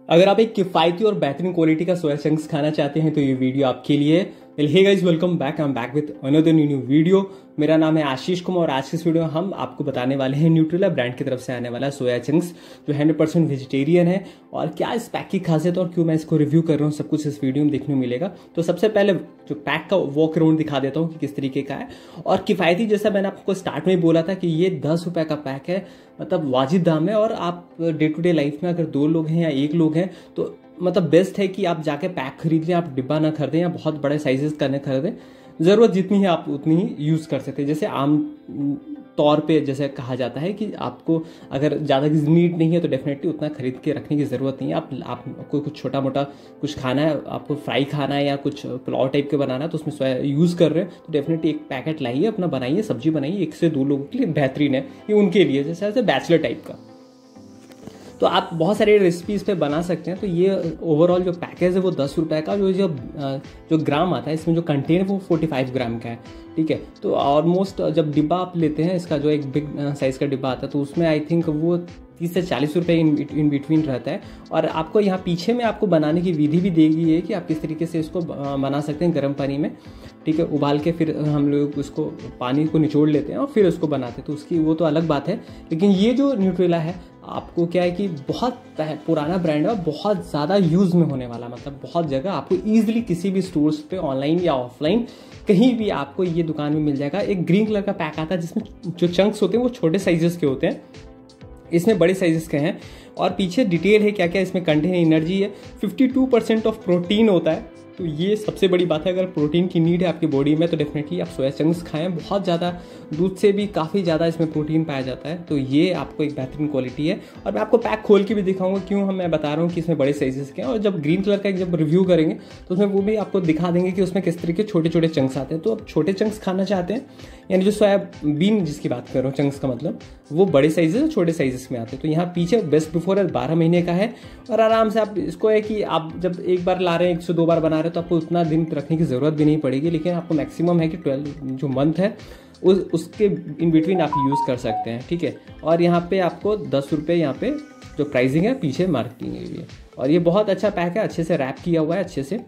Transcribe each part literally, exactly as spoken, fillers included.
अगर आप एक किफ़ायती और बेहतरीन क्वालिटी का सोया चंक्स खाना चाहते हैं तो ये वीडियो आपके लिए है। Hey guys, welcome back. I am back with another new video. मेरा नाम है आशीष कुमार और आज की इस वीडियो में हम आपको बताने वाले हैं न्यूट्रेला ब्रांड की तरफ से आने वाला सोया चंक्स जो हंड्रेड परसेंट वेजिटेरियन है और क्या इस पैक की खासियत और क्यों मैं इसको रिव्यू कर रहा हूँ, सब कुछ इस वीडियो में देखने को मिलेगा। तो सबसे पहले जो पैक का वॉक अराउंड दिखा देता हूँ कि किस तरीके का है और किफ़ायती, जैसा मैंने आपको स्टार्ट में ही बोला था कि ये दस रुपये का पैक है, मतलब वाजिब दाम है। और आप डे टू डे लाइफ में अगर दो लोग हैं या एक लोग हैं तो मतलब बेस्ट है कि आप जाके पैक खरीद लें, आप डिब्बा ना खरीदें या बहुत बड़े साइजेस का ना खरीदें। ज़रूरत जितनी है आप उतनी ही यूज़ कर सकते हैं। जैसे आम तौर पे जैसे कहा जाता है कि आपको अगर ज़्यादा की नीड नहीं है तो डेफिनेटली उतना खरीद के रखने की ज़रूरत नहीं है। आप आपको कुछ छोटा मोटा कुछ खाना है, आपको फ्राई खाना है या कुछ पुलाव टाइप के बनाना है तो उसमें सोया यूज़ कर रहे हैं तो डेफिनेटली एक पैकेट लाइए, अपना बनाइए, सब्जी बनाइए। एक से दो लोगों के लिए बेहतरीन है ये, उनके लिए जैसे ऐसे बैचलर टाइप का। तो आप बहुत सारे रेसिपीज़ पे बना सकते हैं। तो ये ओवरऑल जो पैकेज है वो दस रुपये का, जो जो जो ग्राम आता है इसमें जो कंटेन है वो फोर्टी फाइव ग्राम का है, ठीक है। तो ऑलमोस्ट जब डिब्बा आप लेते हैं, इसका जो एक बिग साइज़ का डिब्बा आता है तो उसमें आई थिंक वो तीस से चालीस रुपये इन इन बिटवीन रहता है। और आपको यहाँ पीछे में आपको बनाने की विधि भी दी गई है कि आप किस तरीके से इसको बना सकते हैं गर्म पानी में, ठीक है। उबाल के फिर हम लोग उसको पानी को निचोड़ लेते हैं और फिर उसको बनाते हैं, तो उसकी वो तो अलग बात है। लेकिन ये जो न्यूट्रेला है आपको क्या है कि बहुत पुराना ब्रांड है और बहुत ज़्यादा यूज़ में होने वाला, मतलब बहुत जगह आपको ईजिली किसी भी स्टोर्स पे ऑनलाइन या ऑफलाइन कहीं भी आपको ये दुकान में मिल जाएगा। एक ग्रीन कलर का पैक आता है जिसमें जो चंक्स होते हैं वो छोटे साइजेस के होते हैं, इसमें बड़े साइजेस के हैं। और पीछे डिटेल है क्या क्या इसमें कंटेन। एनर्जी है, fifty two percent of protein होता है, तो ये सबसे बड़ी बात है। अगर प्रोटीन की नीड है आपकी बॉडी में तो डेफिनेटली आप सोया चंक्स खाएं। बहुत ज़्यादा दूध से भी काफ़ी ज़्यादा इसमें प्रोटीन पाया जाता है, तो ये आपको एक बेहतरीन क्वालिटी है। और मैं आपको पैक खोल के भी दिखाऊंगा क्यों हम मैं बता रहा हूँ कि इसमें बड़े साइजेस के हैं। और जब ग्रीन कलर का जब रिव्यू करेंगे तो उसमें वो भी आपको दिखा देंगे कि उसमें किस तरीके छोटे छोटे चंक्स आते हैं। तो आप छोटे चंक्स खाना चाहते हैं, यानी जो सोयाबीन जिसकी बात कर रहा हूँ चंक्स का मतलब, वो बड़े साइजेस और छोटे साइजेस में आते हैं। तो यहाँ पीछे बेस्ट बिफोर बारह महीने का है और आराम से आप इसको है कि आप जब एक बार ला रहे हैं, एक से दो बार बना रहे हैं तो आपको उतना दिन रखने की ज़रूरत भी नहीं पड़ेगी। लेकिन आपको मैक्सिमम है कि ट्वेल्व जो मंथ है उस उसके इन बिटवीन आप यूज़ कर सकते हैं, ठीक है। और यहाँ पे आपको दस रुपये यहाँ पे जो प्राइसिंग है पीछे मार्केटिंग के लिए। और ये बहुत अच्छा पैक है, अच्छे से रैप किया हुआ है अच्छे से।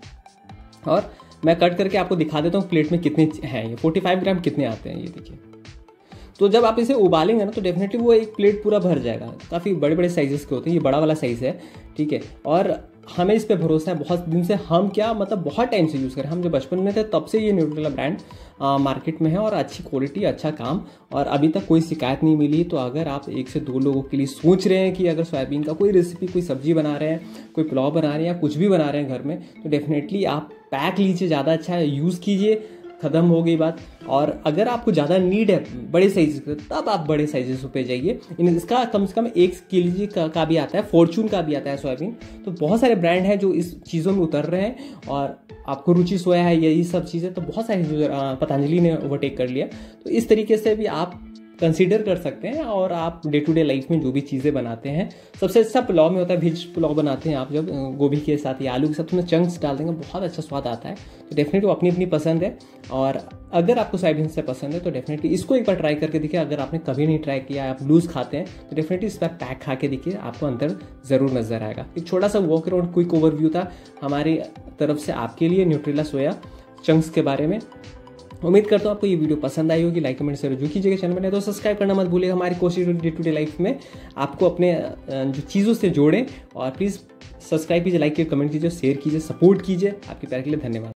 और मैं कट करके आपको दिखा देता हूँ प्लेट में कितने हैं। ये फोर्टी फाइव ग्राम कितने आते हैं ये देखिए। तो जब आप इसे उबालेंगे ना तो डेफिनेटली वो एक प्लेट पूरा भर जाएगा। काफ़ी बड़े बड़े साइजेस के होते हैं, ये बड़ा वाला साइज़ है, ठीक है। और हमें इस पे भरोसा है बहुत दिन से, हम क्या मतलब बहुत टाइम से यूज़ करें। हम जब बचपन में थे तब से ये न्यूट्रेला ब्रांड मार्केट में है और अच्छी क्वालिटी, अच्छा काम, और अभी तक कोई शिकायत नहीं मिली। तो अगर आप एक से दो लोगों के लिए सोच रहे हैं कि अगर सोयाबीन का कोई रेसिपी, कोई सब्जी बना रहे हैं, कोई पुलाव बना रहे हैं या कुछ भी बना रहे हैं घर में, तो डेफिनेटली आप पैक लीजिए, ज़्यादा अच्छा है, यूज़ कीजिए, ख़त्म हो गई बात। और अगर आपको ज़्यादा नीड है बड़े साइज़ का तब आप बड़े साइजेस पे जाइए। इसका कम से कम एक केजी का, का भी आता है, फॉर्चून का भी आता है सोयाबीन। तो बहुत सारे ब्रांड हैं जो इस चीज़ों में उतर रहे हैं और आपको रुचि सोया है यही सब चीज़ें तो बहुत सारी पतंजलि ने ओवरटेक कर लिया। तो इस तरीके से भी आप कंसीडर कर सकते हैं। और आप डे टू डे लाइफ में जो भी चीज़ें बनाते हैं, सबसे अच्छा पुलाव में होता है, वेज पुलाव बनाते हैं आप जब गोभी के साथ या आलू के साथ उसमें चंक्स डाल देंगे, बहुत अच्छा स्वाद आता है। तो डेफिनेटली वो अपनी अपनी पसंद है। और अगर आपको सोयाबीन से पसंद है तो डेफिनेटली इसको एक बार ट्राई करके देखिए। अगर आपने कभी नहीं ट्राई किया, आप लूज़ खाते हैं तो डेफिनेटली इस पर पैक खा के देखिए, आपको अंदर ज़रूर नज़र आएगा। एक छोटा सा वॉक अराउंड क्विक ओवरव्यू था हमारी तरफ से आपके लिए न्यूट्रेला सोया चंक्स के बारे में। उम्मीद करता हूँ आपको ये वीडियो पसंद आई होगी। लाइक कमेंट से रिव्यू कीजिएगा, चैनल में तो सब्सक्राइब करना मत भूलिएगा। हमारी कोशिश डे टू डे लाइफ में आपको अपने जो चीज़ों से जोड़ें। और प्लीज़ सब्सक्राइब कीजिए, लाइक कीजिए, कमेंट कीजिए, शेयर कीजिए, सपोर्ट कीजिए। आपके प्यार के लिए धन्यवाद।